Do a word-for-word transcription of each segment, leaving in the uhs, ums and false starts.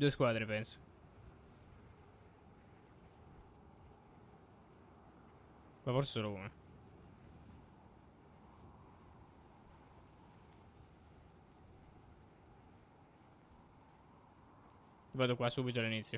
Due squadre, penso. Ma forse solo una. Vado qua subito all'inizio.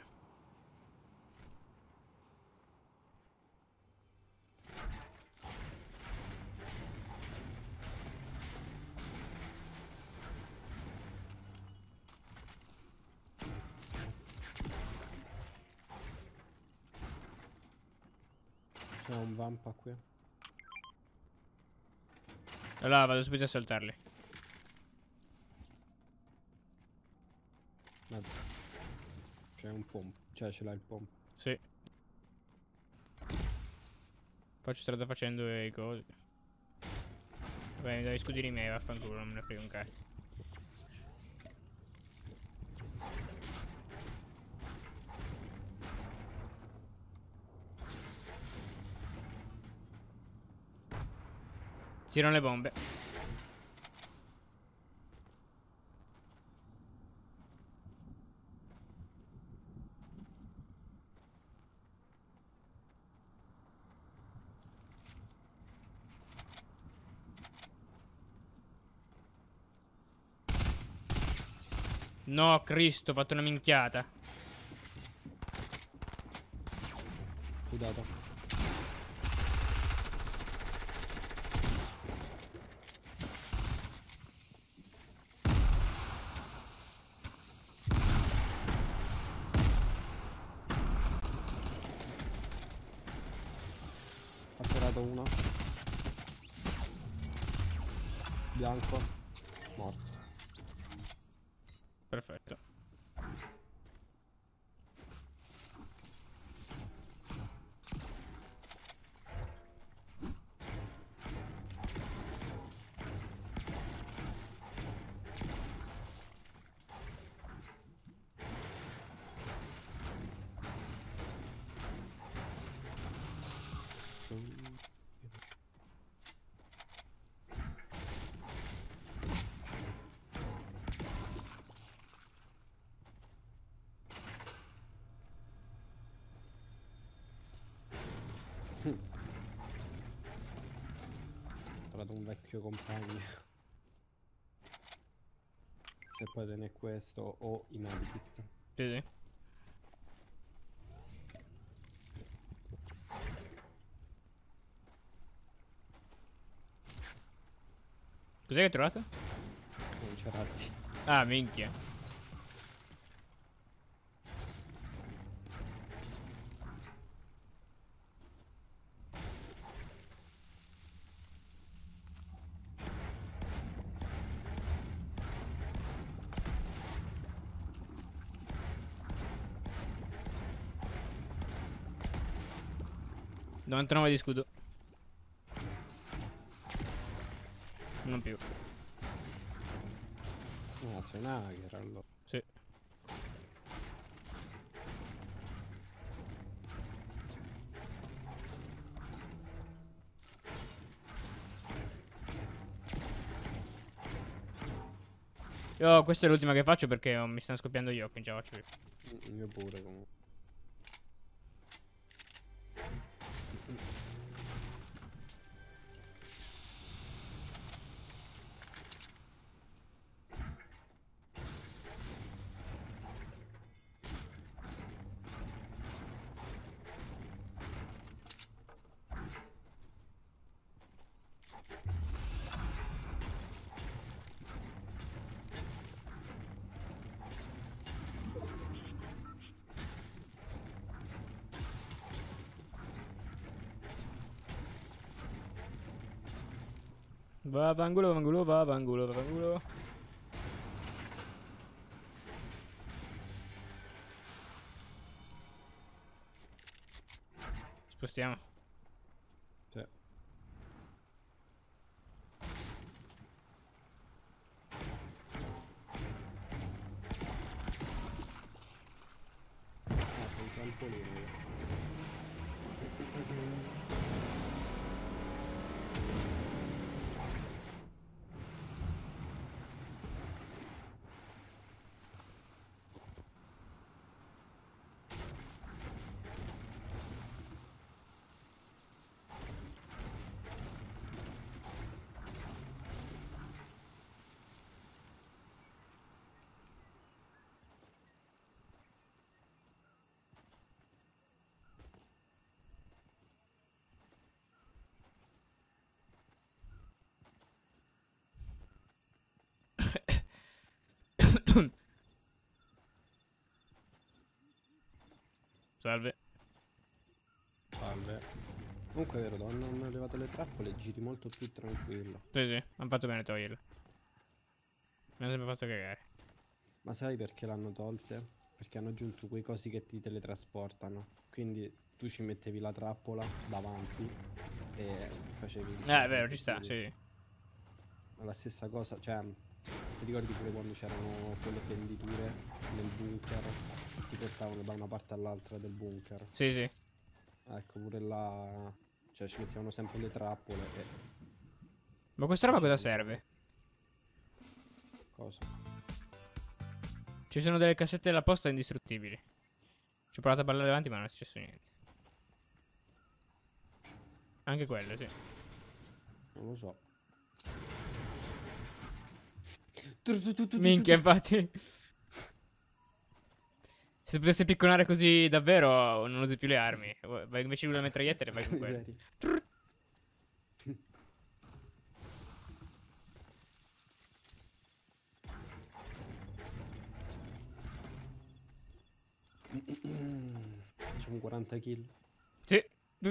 C'è un vampa qui. Allora vado subito a saltarli. C'è un pomp. Cioè ce l'ha il pomp. Sì. Faccio strada facendo i cosi. Vabbè, mi dai scudini miei, vaffanculo, non me ne frega un cazzo. Tirano le bombe. No, Cristo, ho fatto una minchiata. Cuidado. Ha tirato uno. Bianco. Morto. Perfetto. Ho trovato un vecchio compagno. Se poi te ne è questo o i medikit. Sì, sì. Cos'è che hai trovato? Non c'è razzi. Ah, minchia. novantanove di scudo. Non più. Ah, sei un hacker allora. Sì. Io questa è l'ultima che faccio perché oh, mi stanno scoppiando gli occhi, non ce la faccio più. Mm, Io pure comunque. Va vangolo, va vangolo, va vangolo, va vangolo. Spostiamo. Sì. Ah, c'è un trampolino io. Salve. Salve. Comunque è vero, quando hanno levato le trappole giri molto più tranquillo. Sì, sì, hanno fatto bene a toglierle. Mi hanno sempre fatto cagare. Ma sai perché l'hanno tolte? Perché hanno aggiunto quei cosi che ti teletrasportano. Quindi tu ci mettevi la trappola davanti e facevi il Eh, è vero, ci sta, quindi sì. la stessa cosa, cioè ti ricordi pure quando c'erano quelle fenditure nel bunker? Ti portavano da una parte all'altra del bunker. Sì, sì. Ecco, pure là, cioè ci mettevano sempre le trappole e... Ma questa roba cosa facevi- serve? Cosa? Ci sono delle cassette della posta indistruttibili. Ci ho provato a parlare avanti ma non è successo niente. Anche quelle, sì. Non lo so. Minchia, infatti. Se potessi picconare così davvero non usi più le armi. Vai invece di una mitraglietta e vai con quelle. Miseria. Facciamo quaranta kill. Sì.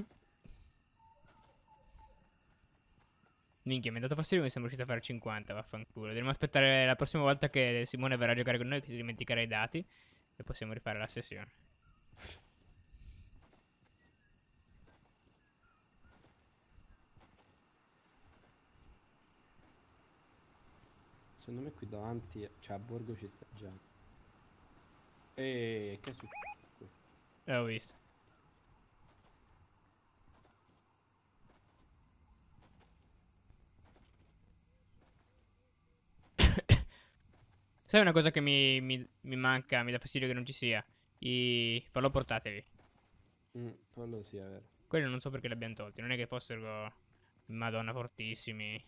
Minchia, mi è dato fastidio che siamo riusciti a fare cinquanta, vaffanculo. Dovremmo aspettare la prossima volta che Simone verrà a giocare con noi, che si dimenticherà i dati. E possiamo rifare la sessione. Secondo me qui davanti, cioè a borgo ci sta già. Eeeh, che è successo? Eh, ho visto. Sai una cosa che mi, mi, mi manca, mi dà fastidio che non ci sia? I falò portatili. Mm, quello sì, è vero. Quelli non so perché li abbiamo tolti. Non è che fossero, madonna, fortissimi.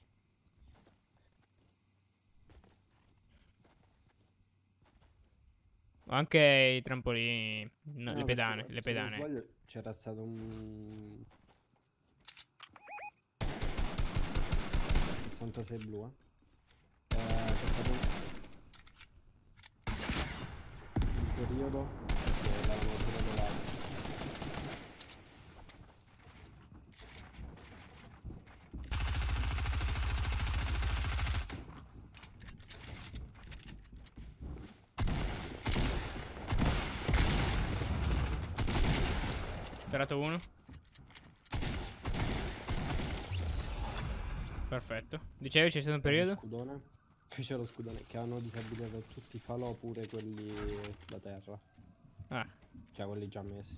O anche i trampolini. No, No, le perché, pedane. Le se non pedane. sbaglio c'era stato un sessantasei blu, eh. Eh, c'è stato un, un periodo che l'avevano pure levato. Sperato uno. Perfetto. Dicevi c'è stato un C'è lo periodo? scudone. Qui c'è lo scudone che hanno disabilitato tutti i falò, pure quelli da terra. Ah. Cioè quelli già messi.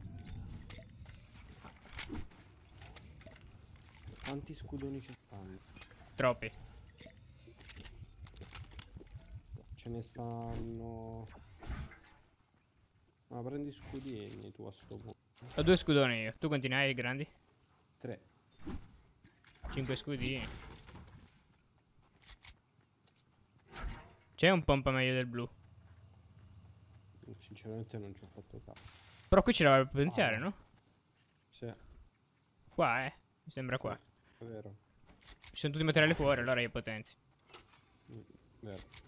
Quanti scudoni ci stanno? Troppi. Ce ne stanno... Ma prendi scudini tu a sto punto. Ho due scudoni io. Tu quanti ne hai grandi? Tre. Cinque scudini. C'è un pompa meglio del blu. Sinceramente non ci ho fatto caso. Però qui ce la vuoi potenziare, Ah. no? Sì, Qua, eh. Mi sembra sì, qua. è vero. Ci sono tutti i materiali fuori, allora io potenzio. Mm, vero.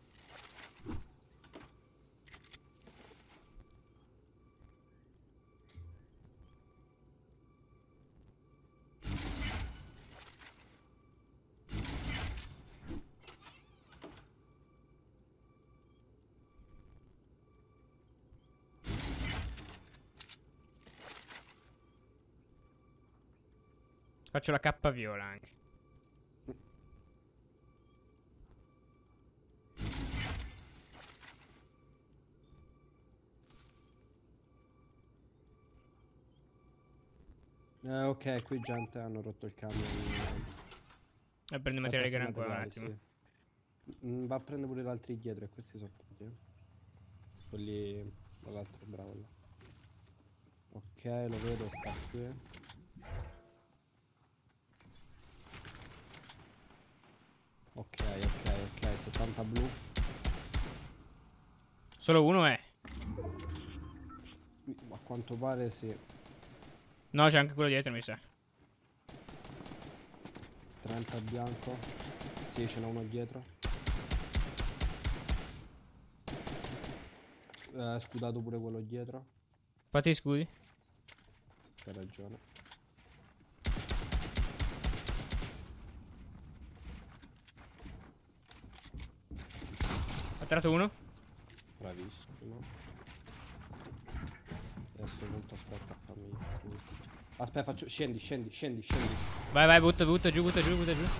Faccio la cappa viola anche. Eh, ok, qui gente hanno rotto il camion. E prendo i Aspetta, materiali che erano qua un materiali, attimo. sì. Mm, va a prendere pure gli altri dietro e questi sono tutti, eh. Quelli dall'altro, bravo là. Ok, lo vedo, sta qui. Ok, ok, ok, settanta blu. Solo uno è. A quanto pare sì. No, c'è anche quello dietro, mi sa. trenta bianco. Sì, ce n'è uno dietro. Eh, scudato pure quello dietro. Fate gli scudi. Hai ragione. Ha tirato uno. Bravissimo. Adesso punto aspetta a farmi il culo. Aspetta, faccio. Scendi, scendi, scendi, scendi. Vai, vai, butta, butta giù, butta giù, butta giù.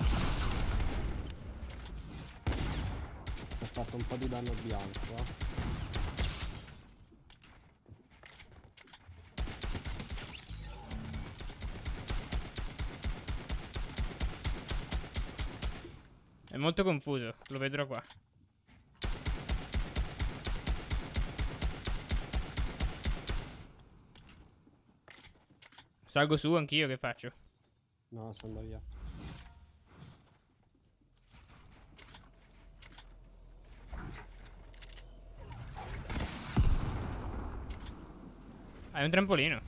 Si è fatto un po' di danno bianco, eh. È molto confuso, lo vedrò qua. Salgo su anch'io, che faccio? No, sono andato via. Hai un trampolino.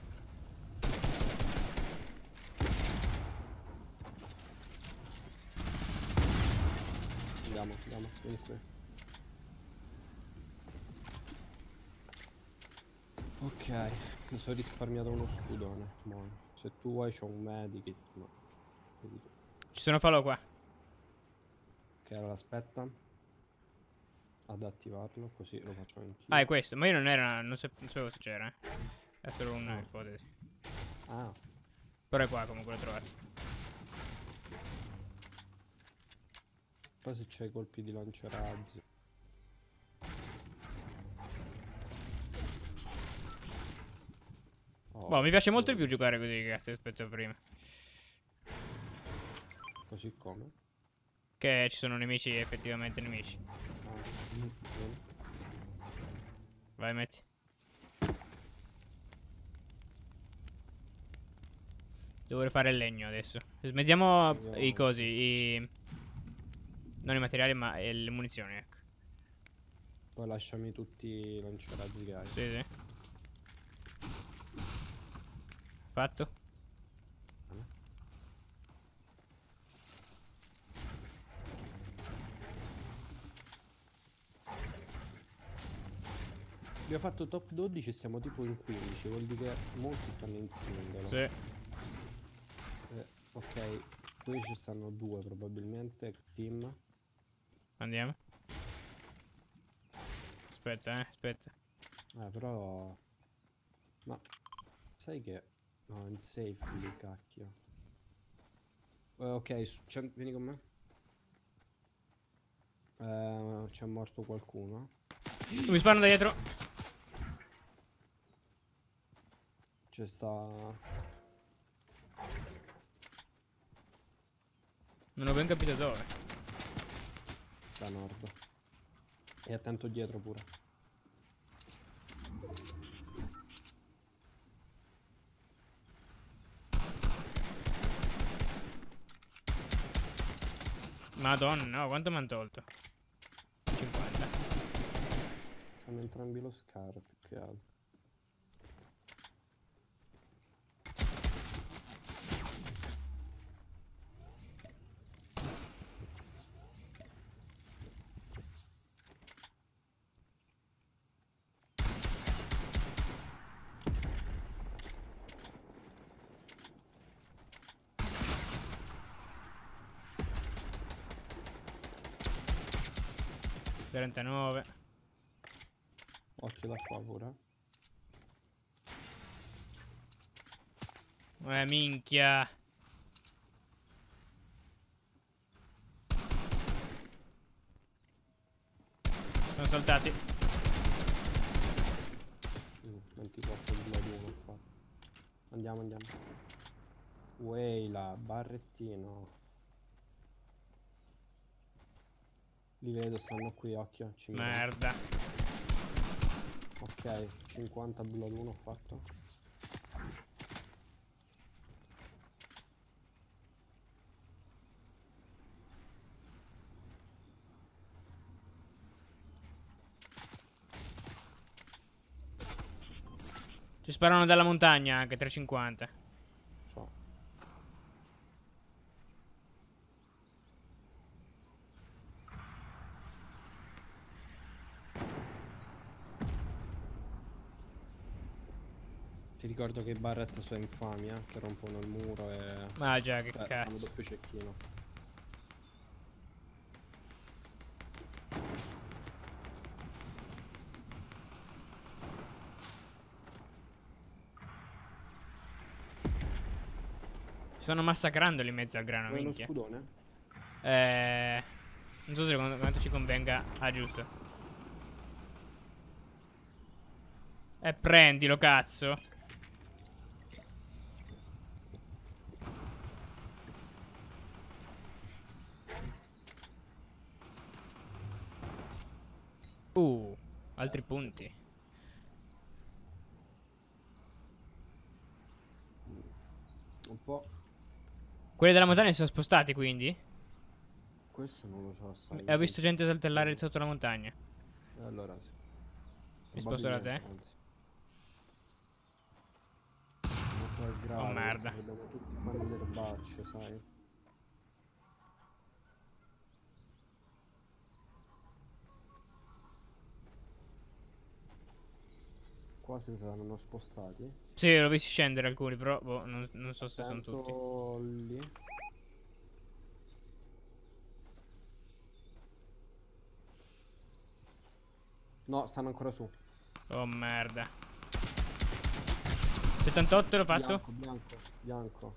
Andiamo, andiamo, vieni qui. Ok, mi sono risparmiato uno scudone. Buono. Se tu vuoi c'ho un medikit, ma... vedi tu. Ci sono falò qua. Ok, allora aspetta. Ad attivarlo, così lo faccio anch'io. Ah, è questo. Ma io non era. Non, sap- non sapevo se c'era, eh. È solo Ah. un'ipotesi. Ah, Però è qua comunque l'ho trovato. poi se c'hai colpi di lanciarazzi. Oh, Boh, mi piace molto di più dodici. giocare così, cazzo, rispetto a prima. Così come? Che ci sono nemici, effettivamente nemici. Ah, mm, bene. Vai, metti. Devo fare il legno adesso. Smezziamo Andiamo i avanti. cosi, i... Non i materiali, ma eh, le munizioni, ecco. Poi lasciami tutti i lanciarazzi che hai. Sì, sì. Fatto. Abbiamo fatto top dodici e siamo tipo in quindici, vuol dire che molti stanno in singolo. Sì. Eh, ok, qui ci stanno due probabilmente, team. Andiamo. Aspetta, eh, aspetta. Eh, però... Ma... Sai che... No, in safe di cacchio. Eh, ok, su- c'è- vieni con me. Eh, c'è morto qualcuno. Mi sparano da dietro. C'è sta... Non ho ben capito dove. da nord. E attento dietro pure. Madonna, no, quanto mi hanno tolto? cinquanta. Hanno entrambi lo scar più che altro. trentanove. Occhio da qua pure. Eh, minchia. Sono saltati. Mm, ventiquattro di uno ho fatto. Andiamo, andiamo. Weila, barrettino. Li vedo, stanno qui, occhio. ci vedono. Merda. Ok, cinquanta blood uno ho fatto. Ci sparano dalla montagna anche, trecentocinquanta. So. Ti ricordo che i Barret sono infami, eh, che rompono il muro e... Ma già, che eh, fanno cazzo. doppio cecchino. Si stanno massacrando lì in mezzo al grano, Vuoi uno minchia. scudone? Eh... Non so se quanto, quanto ci convenga. Ah, giusto. Eh, prendilo, cazzo. Uh, altri punti. Un po'. Quelli della montagna si sono spostati, quindi? Questo non lo so, sai. E ho visto gente saltellare sotto la montagna. E allora sì. Mi sposto da te? Probabilmente, anzi. Molto al grave, Oh, merda. perché abbiamo tutti quanti le erbacce, sai. Qua si saranno spostati. Sì, l'ho visto scendere alcuni, però boh, non, non so se sono tutti. Attento lì. No, stanno ancora su. Oh, merda. settantotto l'ho fatto? Bianco, bianco, bianco.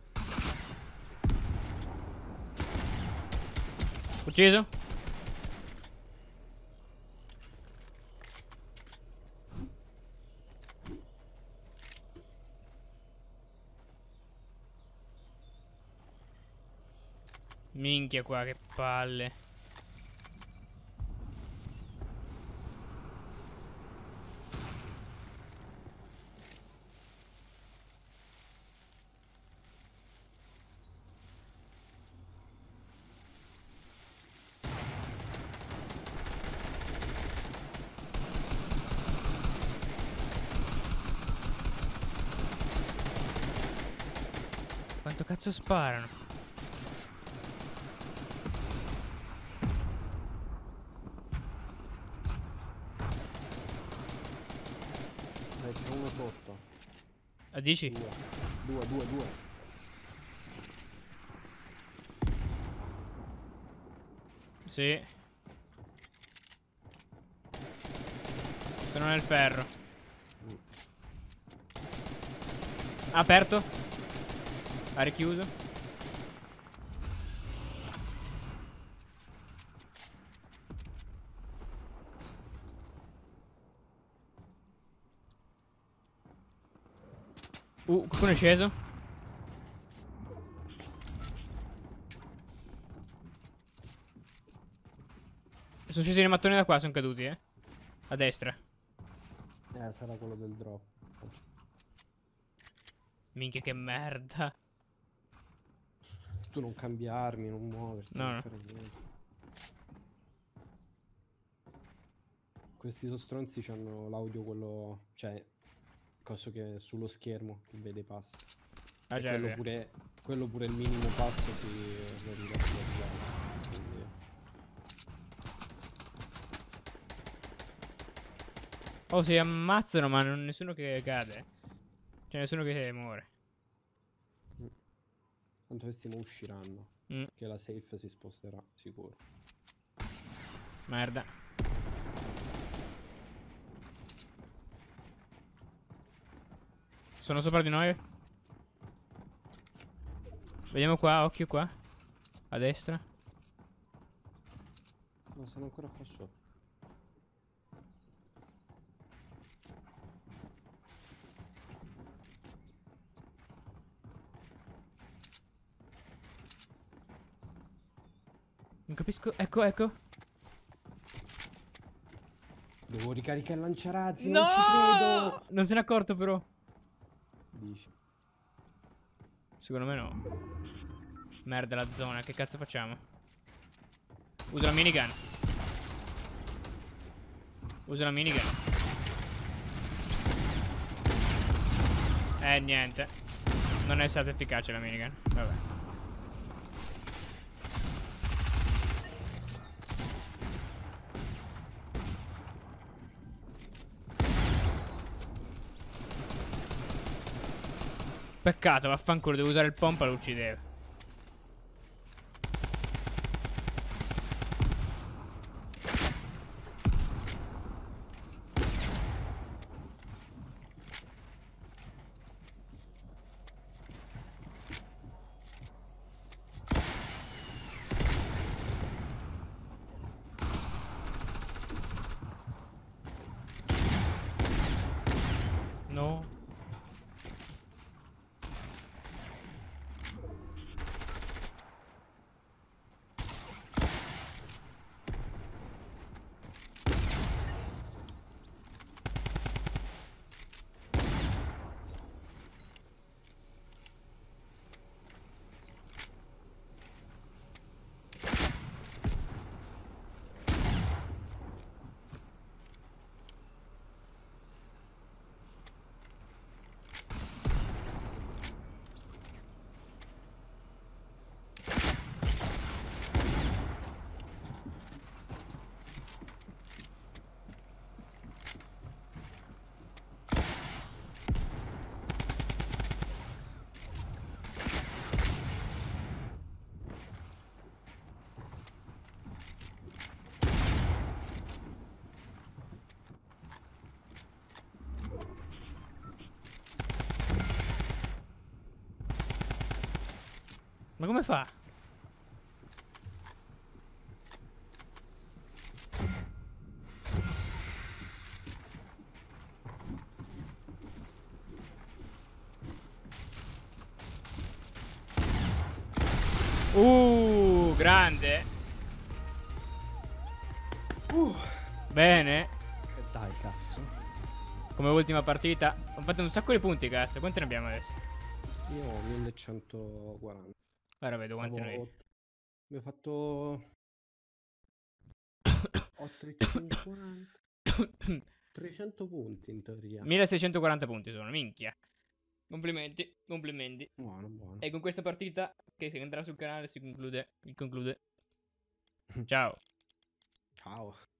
Ucciso? Minchia qua, che palle. Quanto cazzo sparano? Dai, c'è uno sotto. A dici? Due, due, due, due. Sì. Sono nel ferro. Aperto. Ha richiuso. Uh, qualcuno è sceso. Sono scesi nei mattoni da qua, sono caduti, eh. A destra. Eh, sarà quello del drop. Minchia, che merda. Tu non cambi armi, non muoverti, No, non no. fare niente. Questi sostronzi hanno l'audio quello, cioè, coso che è sullo schermo, che vede i passi. Ah, E già, è quello vero. pure, quello pure il minimo passo si lo rileva. Quindi... Oh, si ammazzano, ma non nessuno che cade. C'è nessuno che muore. Tanto questi mo usciranno. Mm, Che la safe si sposterà, sicuro. merda. Sono sopra di noi. Vediamo qua, occhio qua. A destra. No, stanno ancora qua sopra. Non capisco. Ecco, ecco. Devo ricaricare il lanciarazzi, non ci credo! Non se n'è accorto però. Dici. Secondo me no. Merda la zona, che cazzo facciamo? Uso la minigun. Uso la minigun. Eh, niente. Non è stata efficace la minigun. Vabbè. Peccato, vaffanculo, devo usare il pompa, lo uccideva. No. Ma come fa? Uh, grande. Uh. Bene. E dai, cazzo. Come ultima partita. Ho fatto un sacco di punti, cazzo. Quanti ne abbiamo adesso? Io ho millecentoquaranta. Ora vedo quanti Stavo- noi. Mi ho fatto... Ho trecentoquaranta. trecento punti in teoria. milleseicentoquaranta punti sono, minchia. Complimenti, complimenti. Buono, buono. E con questa partita che si andrà sul canale si conclude. Si conclude. Ciao. Ciao.